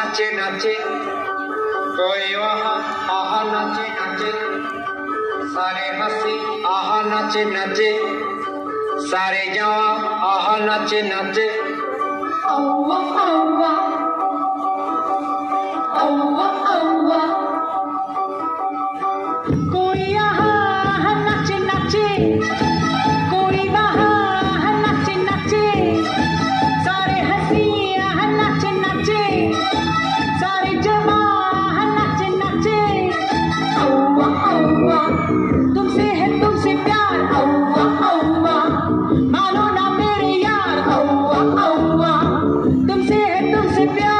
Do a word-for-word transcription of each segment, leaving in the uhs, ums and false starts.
नाचे नाचे, कोई वहाँ आहा नाचे नाचे, सारे हंसी आहा नाचे नाचे, सारे जवां आहा नाचे नाचे। औवा औवा औवा औवा, कोई यहाँ नाचे नाचे, कोई वहाँ नाचे नाचे, सारे हंसी यहाँ नाचे नाचे, सारे जवां नाचे नाचे। औवा औवा, तुमसे है तुमसे प्यार, औवा औवा, मानो ना मेरे यार, औवा औवा, तुमसे है तुमसे प्यार।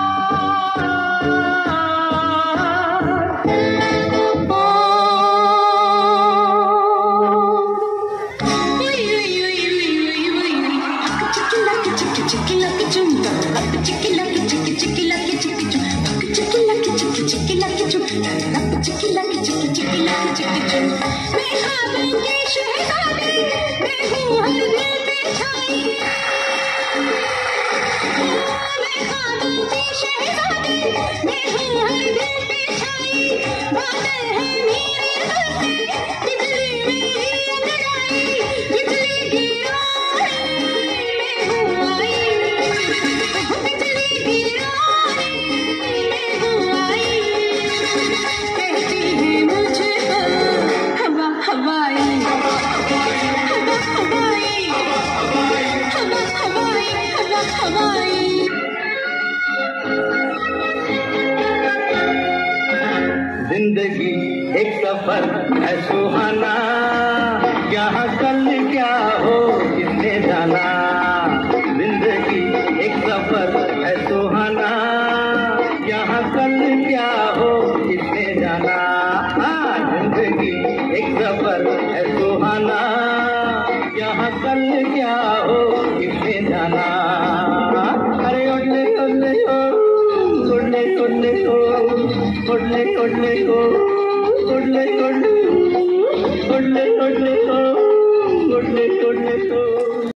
जिंदगी एक सफर है सुहाना, यहाँ कल क्या हो किसने जाना। जिंदगी एक सफर है सुहाना, यहाँ कल क्या हो किसने जाना। हाँ, जिंदगी एक सफर है सुहाना, यहाँ कल क्या हो किसने जाना। अरे ओले ओले ओ, ओले ओले ओ, ओले ओले ओ, ओले ओले ओ, ओले ओले ओ, ओले ओले ओ।